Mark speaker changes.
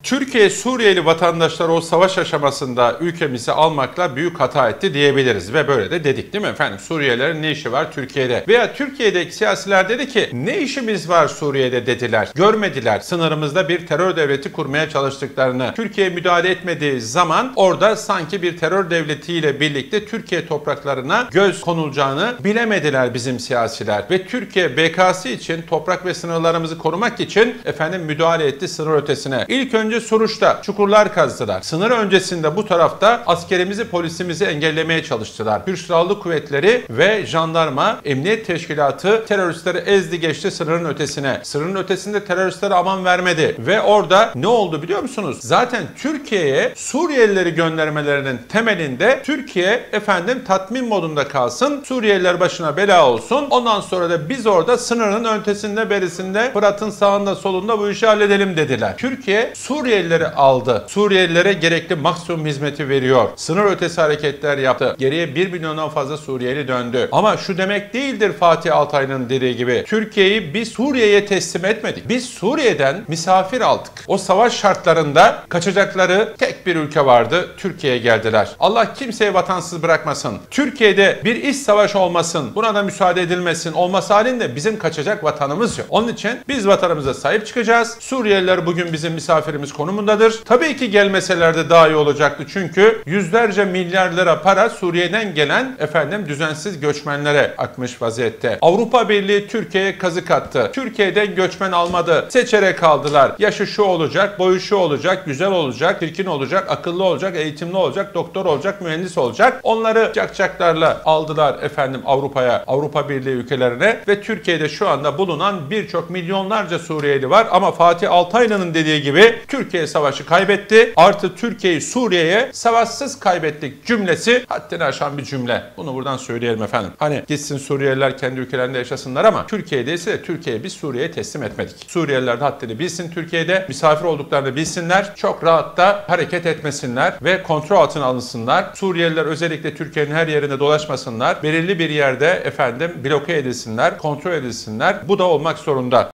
Speaker 1: Türkiye Suriyeli vatandaşlar o savaş aşamasında ülkemizi almakla büyük hata etti diyebiliriz ve böyle de dedik değil mi efendim? Suriyelilerin ne işi var Türkiye'de? Veya Türkiye'deki siyasiler dedi ki ne işimiz var Suriye'de dediler. Görmediler sınırımızda bir terör devleti kurmaya çalıştıklarını. Türkiye müdahale etmediği zaman orada sanki bir terör devletiyle birlikte Türkiye topraklarına göz konulacağını bilemediler bizim siyasiler. Ve Türkiye BK'sı için toprak ve sınırlarımızı korumak için müdahale etti sınır ötesine. İlk önce Suruç'ta çukurlar kazdılar. Sınır öncesinde bu tarafta askerimizi, polisimizi engellemeye çalıştılar. Türk Silahlı Kuvvetleri ve jandarma, emniyet teşkilatı teröristleri ezdi geçti sınırın ötesine. Sınırın ötesinde teröristlere aman vermedi. Ve orada ne oldu biliyor musunuz? Zaten Türkiye'ye Suriyelileri göndermelerinin temelinde Türkiye tatmin modunda kalsın. Suriyeliler başına bela olsun. Ondan sonra da biz orada sınırın ötesinde berisinde Fırat'ın sağında solunda bu işi halledelim dediler. Türkiye Suriyelileri aldı. Suriyelilere gerekli maksimum hizmeti veriyor. Sınır ötesi hareketler yaptı. Geriye 1 milyondan fazla Suriyeli döndü. Ama şu demek değildir Fatih Altaylı'nın dediği gibi. Türkiye'yi biz Suriye'ye teslim etmedik. Biz Suriye'den misafir aldık. O savaş şartlarında kaçacakları tek bir ülke vardı. Türkiye'ye geldiler. Allah kimseyi vatansız bırakmasın. Türkiye'de bir iç savaş olmasın. Buna da müsaade edilmesin. Olması halinde bizim kaçacak vatanımız yok. Onun için biz vatanımıza sahip çıkacağız. Suriyeliler bugün bizim misafirimiz konumundadır. Tabii ki gelmeseler de daha iyi olacaktı. Çünkü yüzlerce milyar lira para Suriye'den gelen düzensiz göçmenlere akmış vaziyette. Avrupa Birliği Türkiye'ye kazık attı. Türkiye'den göçmen almadı. Seçerek aldılar. Yaşı şu olacak, boyu şu olacak, güzel olacak, çirkin olacak, akıllı olacak, eğitimli olacak, doktor olacak, mühendis olacak. Onları cakcaklarla aldılar Avrupa'ya, Avrupa Birliği ülkelerine ve Türkiye'de şu anda bulunan birçok milyonlarca Suriyeli var ama Fatih Altaylı'nın dediği gibi Türkiye savaşı kaybetti. Artı Türkiye'yi Suriye'ye savaşsız kaybettik cümlesi haddini aşan bir cümle. Bunu buradan söyleyelim efendim. Hani gitsin Suriyeliler kendi ülkelerinde yaşasınlar ama Türkiye'de ise Türkiye'yi biz Suriye'ye teslim etmedik. Suriyeliler de haddini bilsin Türkiye'de. Misafir olduklarını bilsinler. Çok rahat da hareket etmesinler ve kontrol altına alınsınlar. Suriyeliler özellikle Türkiye'nin her yerinde dolaşmasınlar. Belirli bir yerde bloke edilsinler, kontrol edilsinler. Bu da olmak zorunda.